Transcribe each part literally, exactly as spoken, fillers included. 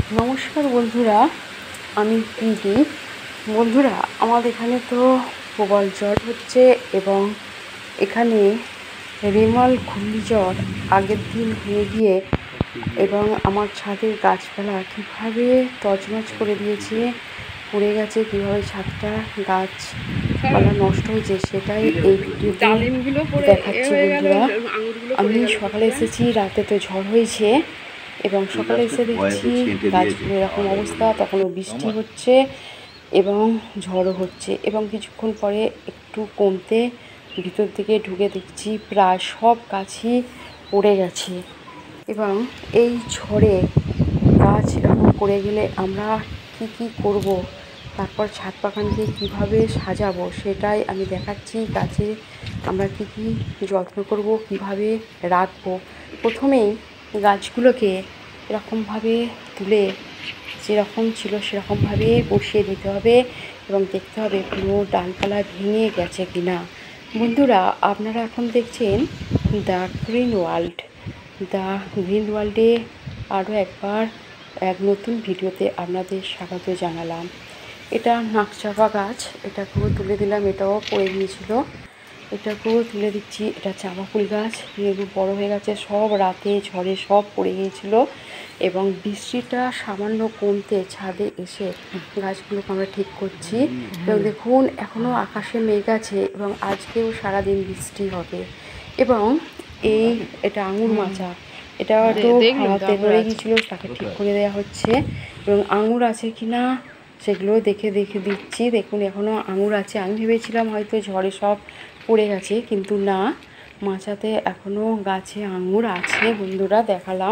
নমস্কার বন্ধুরা, আমি পিঙ্কি। বন্ধুরা, আমাদের এখানে তো প্রবল ঝড় হচ্ছে এবং এখানে রেমাল ঘূর্ণিঝড় আগের দিন হয়ে গিয়ে এবং আমার ছাদের গাছপালা কীভাবে তছনছ করে দিয়েছে, পড়ে গেছে, কীভাবে ছাদটা গাছপালা নষ্ট হয়েছে সেটাই এই ভিডিওতে দেখাচ্ছি। বন্ধুরা, আমি সকালে এসেছি, রাতে তো ঝড় হয়েছে এবং সকালে এসে দেখছি গাছগুলো এরকম অবস্থা, তখনও বৃষ্টি হচ্ছে এবং ঝড়ও হচ্ছে এবং কিছুক্ষণ পরে একটু কমতে ভিতর দিকে ঢুকে দেখছি প্রায় সব গাছই পড়ে গেছে। এবং এই ঝড়ে গাছ এরকম পড়ে গেলে আমরা কি কি করব, তারপর ছাদ বাগানকে কীভাবে সাজাবো সেটাই আমি দেখাচ্ছি। গাছে আমরা কি কি যত্ন করব, কিভাবে রাখবো। প্রথমেই গাছগুলোকে এরকমভাবে তুলে যেরকম ছিল সেরকমভাবে বসিয়ে দিতে হবে এবং দেখতে হবে কোনো ডালপালা ভেঙে গেছে কি না। বন্ধুরা, আপনারা এখন দেখছেন the green world. The green ওয়ার্ল্ডে আরও একবার এক নতুন ভিডিওতে আপনাদের স্বাগত জানালাম। এটা নাকচাপা গাছ, এটাকেও তুলে দিলাম, এটাও পড়ে গিয়েছিল, এটাকেও তুলে দিচ্ছি। এটা চাঁপা ফুল গাছ, এগুলো বড়ো হয়ে গেছে, সব রাতে ঝড়ে সব পড়ে গিয়েছিল এবং বৃষ্টিটা সামান্য কমতে ছাদে এসে গাছগুলোকে আমরা ঠিক করছি। এবং দেখুন এখনও আকাশে মেঘ আছে এবং আজকেও সারাদিন বৃষ্টি হবে। এবং এই এটা আঙুর মাচা, এটা তো হাওয়াতে পড়ে গিয়েছিলো, তাকে ঠিক করে দেওয়া হচ্ছে এবং আঙুর আছে কি না সেগুলো দেখে দেখে দিচ্ছি। দেখুন এখনও আঙুর আছে, আমি ভেবেছিলাম হয়তো ঝড়ে সব পড়ে গেছে, কিন্তু না, মাচাতে এখনও গাছে আঙুর আছে। বন্ধুরা, দেখালাম।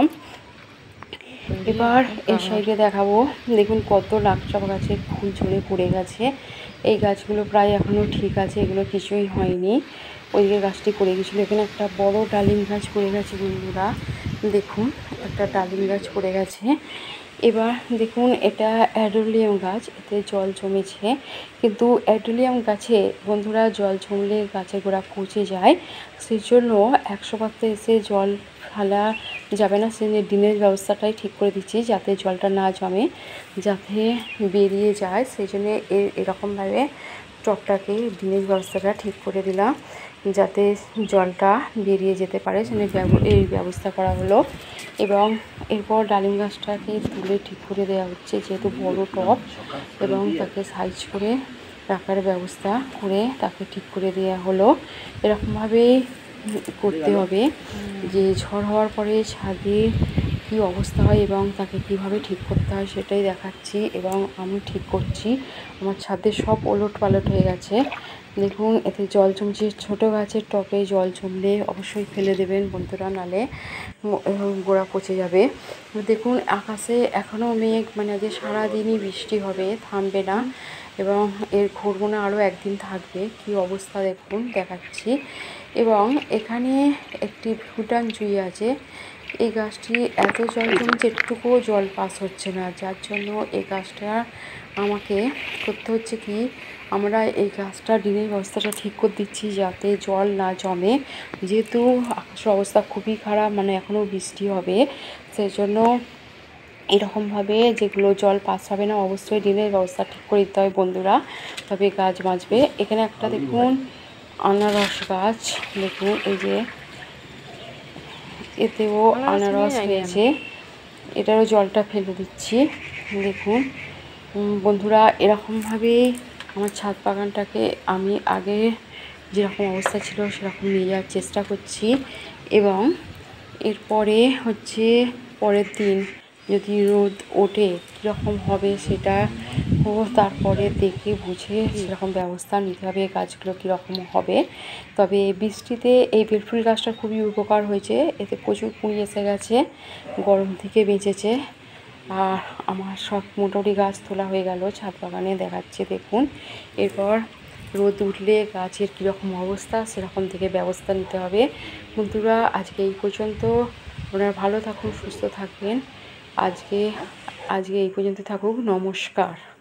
এবার এই সাইডে দেখাবো, দেখুন কত নাকচাপা গাছের ফুল ঝরে পড়ে গেছে। এই গাছগুলো প্রায় এখনও ঠিক আছে, এগুলো কিছুই হয়নি। ওইদিকে গাছটি পড়ে গেছিলো, এখানে একটা বড় ডালিম গাছ পড়ে গেছে। বন্ধুরা দেখুন, একটা ডালিম গাছ পড়ে গেছে। এবার দেখুন এটা অ্যাডোলিয়াম গাছ, এতে জল জমেছে, কিন্তু অ্যাডোলিয়াম গাছে বন্ধুরা জল জমলে গাছের গোড়া পচে যায়, সেই জন্য একশো পাত্রে এসে জল ফেলা যাবে না। সেই ডিনের ব্যবস্থাটাই ঠিক করে দিচ্ছি যাতে জলটা না জমে, যাতে বেরিয়ে যায়, সেই জন্যে এরকমভাবে টবটাকে ডিনের ব্যবস্থাটা ঠিক করে দিলাম যাতে জলটা বেরিয়ে যেতে পারে, সেখানে এই ব্যবস্থা করা হলো। এবং এরপর ডালিম গাছটাকে তুলে ঠিক করে দেওয়া হচ্ছে, যেহেতু বড় টব, এবং তাকে সাইজ করে রাখার ব্যবস্থা করে তাকে ঠিক করে দেওয়া হলো। এরকমভাবেই করতে হবে যে ঝড় হওয়ার পরে ছাদে কী অবস্থা হয় এবং তাকে কিভাবে ঠিক করতে হয় সেটাই দেখাচ্ছি এবং আমি ঠিক করছি। আমার ছাদে সব ওলট পালট হয়ে গেছে। দেখুন এতে জল জমছে, ছোটো গাছের টবে জল জমলে অবশ্যই ফেলে দেবেন বন্ধুরা, নালে গোড়া পচে যাবে। দেখুন আকাশে এখনও মেঘ, মানে যে সারাদিনই বৃষ্টি হবে, থামবে না এবং এর ঘূর্ণনা আরও একদিন থাকবে। কি অবস্থা দেখুন, দেখাচ্ছি। এবং এখানে একটি ভুটান জুই আছে, এই গাছটি এত জল জমছে, একটুকুও জল পাস হচ্ছে না, যার জন্য এই গাছটা আমাকে করতে হচ্ছে কি, আমরা এই গাছটা ডিনের ব্যবস্থাটা ঠিক করে দিচ্ছি যাতে জল না জমে, যেহেতু আকাশের অবস্থা খুবই খারাপ, মানে এখনও বৃষ্টি হবে, সেই জন্য এরকমভাবে যেগুলো জল পাস হবে না অবশ্যই ডিনের ব্যবস্থা ঠিক করে দিতে হবে বন্ধুরা, তবে গাছ বাঁচবে। এখানে একটা দেখুন আনারস গাছ, দেখুন এই যে এতেও আনারস হয়েছে, এটারও জলটা ফেলে দিচ্ছি। দেখুন বন্ধুরা, এরকমভাবেই আমার ছাদ বাগানটাকে আমি আগে যেরকম অবস্থা ছিল সেরকম নিয়ে যাওয়ার চেষ্টা করছি। এবং এরপরে হচ্ছে পরের দিন যদি রোদ ওঠে কীরকম হবে সেটা ও তারপরে দেখে বুঝে সেরকম ব্যবস্থা নিতে হবে, গাছগুলো কীরকম হবে। তবে বৃষ্টিতে এই বেলফুল গাছটা খুবই উপকার হয়েছে, এতে প্রচুর কুঁড়ি এসে গেছে, গরম থেকে বেঁচেছে। আর আমার সব মোটামুটি গাছ তোলা হয়ে গেল ছাদ বাগানে, দেখাচ্ছে দেখুন। এরপর রোদ উঠলে গাছের কীরকম অবস্থা সেরকম থেকে ব্যবস্থা নিতে হবে। বন্ধুরা, আজকে এই পর্যন্ত, আপনারা ভালো থাকুন, সুস্থ থাকবেন। আজকে আজকে এই পর্যন্ত থাকুক, নমস্কার।